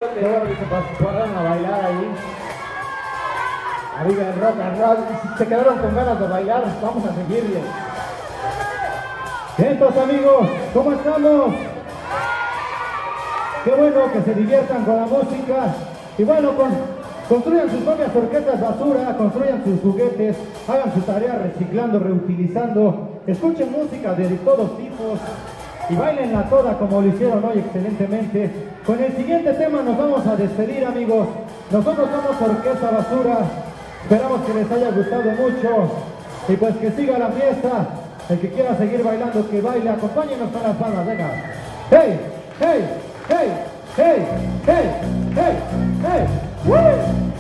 Qué bueno que se pararon a bailar ahí. Arriba el rock and roll. Y si se quedaron con ganas de bailar, vamos a seguirle. Entonces, amigos, ¿cómo estamos? Qué bueno que se diviertan con la música. Y bueno, construyan sus propias orquestas basura, construyan sus juguetes, hagan su tarea reciclando, reutilizando, escuchen música de todos tipos y bailenla toda como lo hicieron hoy excelentemente. Con el siguiente tema nos vamos a despedir, amigos. Nosotros somos Orquesta Basura. Esperamos que les haya gustado mucho y pues que siga la fiesta. El que quiera seguir bailando, que baile. Acompáñenos con las palmas, venga. ¡Hey! ¡Hey! ¡Hey! ¡Hey! ¡Hey! ¡Hey! ¡Hey! ¡Woo!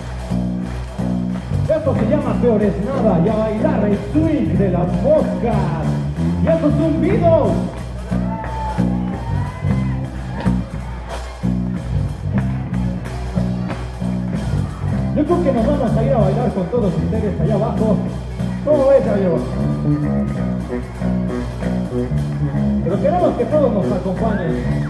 Esto se llama Peor es Nada y a bailar el swing de las moscas y esos zumbidos. Yo creo que nos vamos a ir a bailar con todos ustedes allá abajo. ¿Cómo ves, amigos? Pero queremos que todos nos acompañen.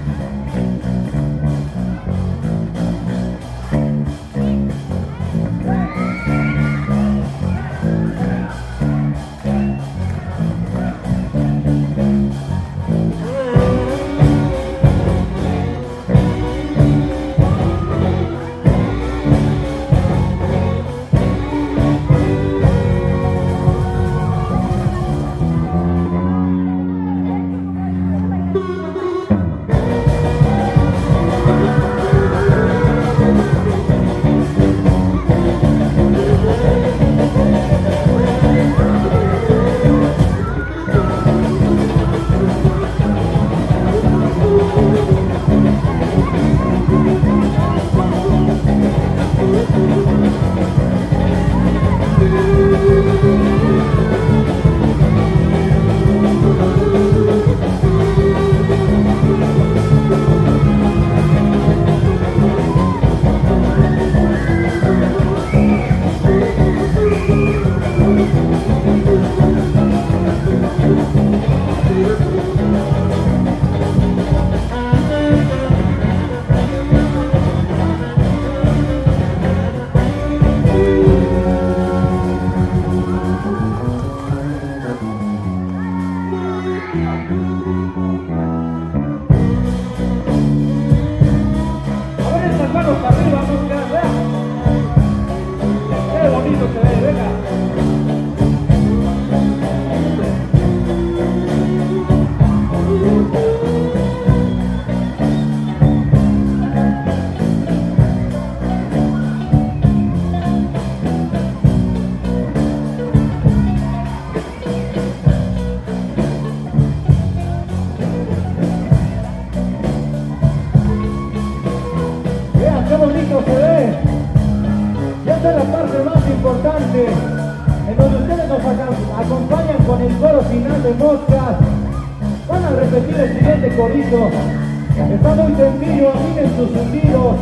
En donde ustedes nos acompañan con el coro final de Moscas. Van a repetir el siguiente corito. Está muy sencillo, miren sus sentidos.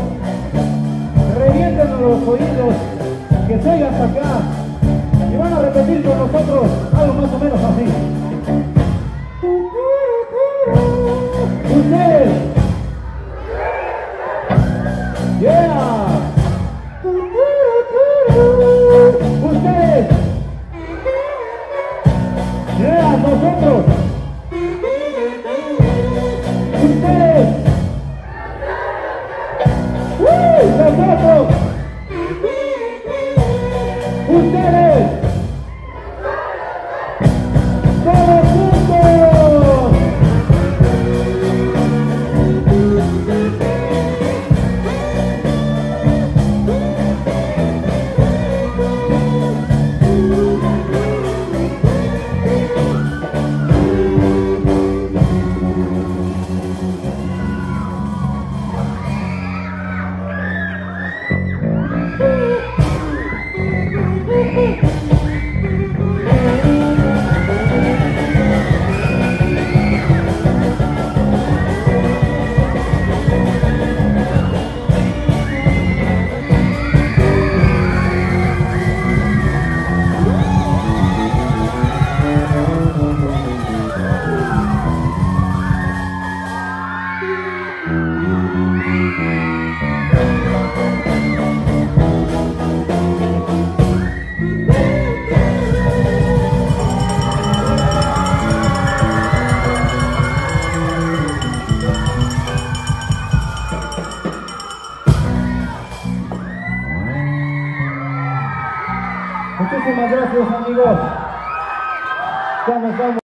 Revienten los oídos, que se oiga hasta acá. Y van a repetir con nosotros algo más o menos así. Ustedes. Yeah. Ustedes. Yeah, nosotros. Ustedes. Nosotros. Ustedes. Todos juntos. Muchísimas gracias, amigos. Ya nos vamos.